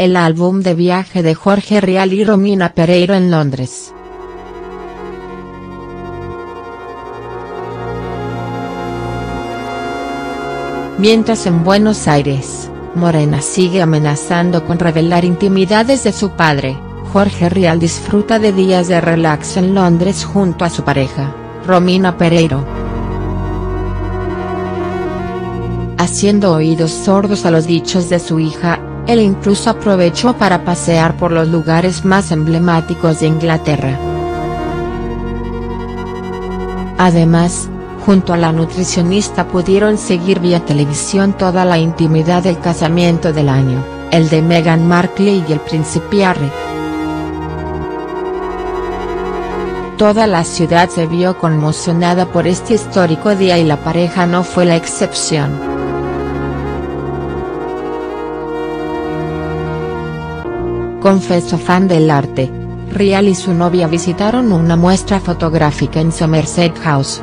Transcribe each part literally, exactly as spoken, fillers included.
el álbum de viaje de Jorge Rial y Romina Pereiro en Londres. Mientras en Buenos Aires, Morena sigue amenazando con revelar intimidades de su padre, Jorge Rial disfruta de días de relax en Londres junto a su pareja, Romina Pereiro. Haciendo oídos sordos a los dichos de su hija, él incluso aprovechó para pasear por los lugares más emblemáticos de Inglaterra. Además, junto a la nutricionista pudieron seguir vía televisión toda la intimidad del casamiento del año, el de Meghan Markle y el príncipe Harry. Toda la ciudad se vio conmocionada por este histórico día y la pareja no fue la excepción. Confeso fan del arte, Rial y su novia visitaron una muestra fotográfica en Somerset House.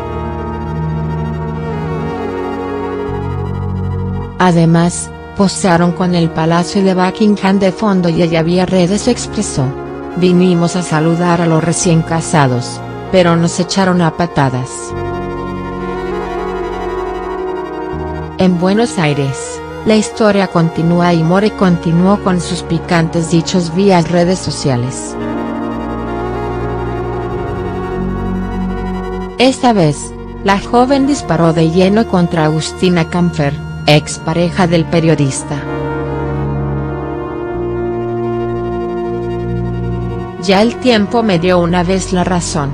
Además, posaron con el Palacio de Buckingham de fondo y ella vía redes expresó: "Vinimos a saludar a los recién casados, pero nos echaron a patadas". En Buenos Aires, la historia continúa y More continuó con sus picantes dichos vía redes sociales. Esta vez, la joven disparó de lleno contra Agustina Camfer, expareja del periodista. Ya el tiempo me dio una vez la razón.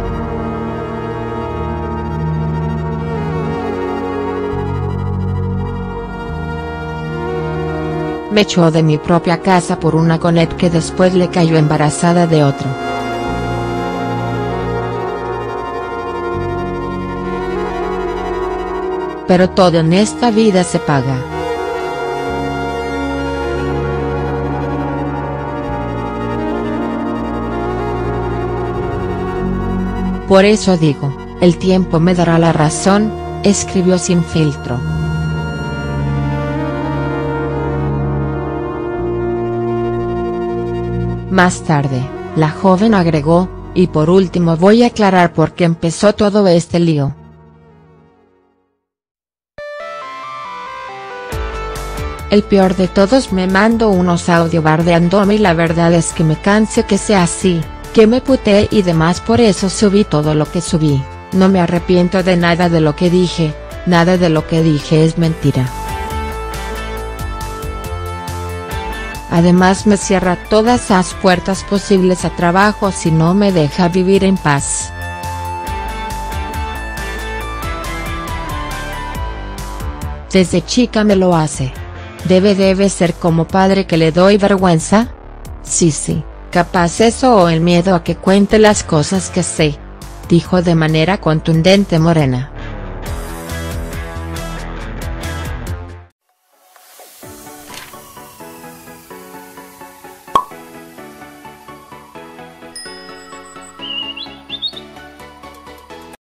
Me echó de mi propia casa por una conet que después le cayó embarazada de otro. Pero todo en esta vida se paga. Por eso digo, el tiempo me dará la razón, escribió sin filtro. Más tarde, la joven agregó: "Y por último voy a aclarar por qué empezó todo este lío. El peor de todos me mandó unos audio bardeándome y la verdad es que me cansé que sea así, que me puteé y demás, por eso subí todo lo que subí, no me arrepiento de nada de lo que dije, nada de lo que dije es mentira. Además me cierra todas las puertas posibles a trabajos y no me deja vivir en paz. Desde chica me lo hace. Debe debe ser como padre que le doy vergüenza. Sí sí, capaz eso o el miedo a que cuente las cosas que sé", dijo de manera contundente Morena.